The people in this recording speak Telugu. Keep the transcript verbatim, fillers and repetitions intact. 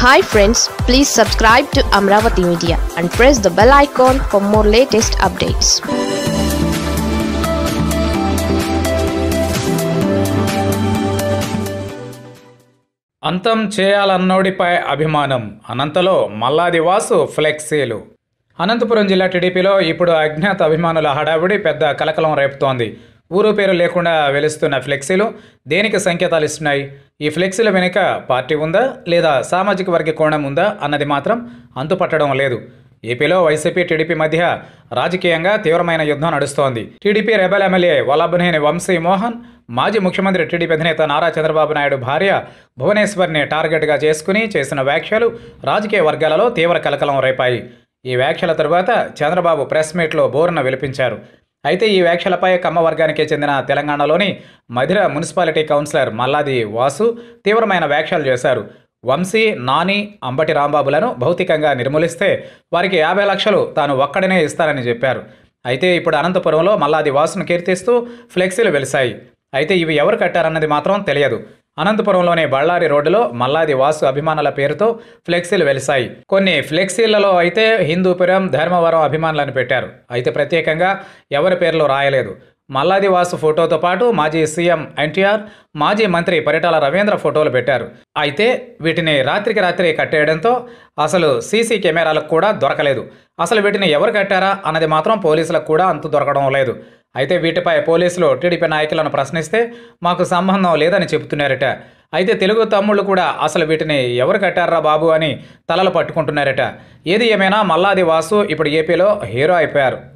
Hi friends, please subscribe to Amaravathi Media and press the bell icon for more latest updates. అంతం చేయాలన్నోడిపై అభిమానం అనంతలో మల్లాది వాసు ఫ్లెక్సీలు. అనంతపురం జిల్లా టీడీపీలో ఇప్పుడు అజ్ఞాత అభిమానుల హడావిడి పెద్ద కలకలం రేపుతోంది. ఊరు పేరు లేకుండా వెలుస్తున్న ఫ్లెక్సీలు దేనికి సంకేతాలు ఇస్తున్నాయి? ఈ ఫ్లెక్సీల వెనుక పార్టీ ఉందా లేదా సామాజిక వర్గ కోణం ఉందా అన్నది మాత్రం అంతుపట్టడం లేదు. ఏపీలో వైసీపీ టీడీపీ మధ్య రాజకీయంగా తీవ్రమైన యుద్ధం నడుస్తోంది. TDP rebel MLA Vallabhaneni Vamsi Mohan, మాజీ ముఖ్యమంత్రి టీడీపీ అధినేత నారా చంద్రబాబు నాయుడు భార్య భువనేశ్వర్ని టార్గెట్గా చేసుకుని చేసిన వ్యాఖ్యలు రాజకీయ వర్గాలలో తీవ్ర కలకలం రేపాయి. ఈ వ్యాఖ్యల తరువాత చంద్రబాబు ప్రెస్ మీట్లో బోరున విలిపించారు. అయితే ఈ వ్యాఖ్యలపై కమ్మ వర్గానికి చెందిన తెలంగాణలోని మధిర మున్సిపాలిటీ కౌన్సిలర్ మల్లాది వాసు తీవ్రమైన వ్యాఖ్యలు చేశారు. వంశీ, నాని, అంబటి రాంబాబులను భౌతికంగా నిర్మూలిస్తే వారికి యాభై లక్షలు తాను ఒక్కడనే ఇస్తానని చెప్పారు. అయితే ఇప్పుడు అనంతపురంలో మల్లాది వాసును కీర్తిస్తూ ఫ్లెక్సీలు వెలిశాయి. అయితే ఇవి ఎవరు కట్టారన్నది మాత్రం తెలియదు. అనంతపురంలోని బళ్ళారి రోడ్డులో మల్లాది వాసు అభిమానుల పేరుతో ఫ్లెక్సీలు వెలిశాయి. కొన్ని ఫ్లెక్సీలలో అయితే హిందూపురం, ధర్మవరం అభిమానులను పెట్టారు. అయితే ప్రత్యేకంగా ఎవరి పేర్లు రాయలేదు. మల్లాది వాసు ఫోటోతో పాటు మాజీ సీఎం ఎన్టీఆర్, మాజీ మంత్రి పరిటాల రవీంద్ర ఫోటోలు పెట్టారు. అయితే వీటిని రాత్రికి రాత్రి కట్టేయడంతో అసలు సీసీ కెమెరాలకు కూడా దొరకలేదు. అసలు వీటిని ఎవరు కట్టారా అన్నది మాత్రం పోలీసులకు కూడా అంతు దొరకడం లేదు. అయితే వీటిపై పోలీసులు టీడీపీ నాయకులను ప్రశ్నిస్తే మాకు సంబంధం లేదని చెబుతున్నారట. అయితే తెలుగు తమ్ముళ్ళు కూడా అసలు వీటిని ఎవరు కట్టారా బాబు అని తలలు పట్టుకుంటున్నారట. ఏది ఏమైనా మల్లాది వాసు ఇప్పుడు ఏపీలో హీరో అయిపోయారు.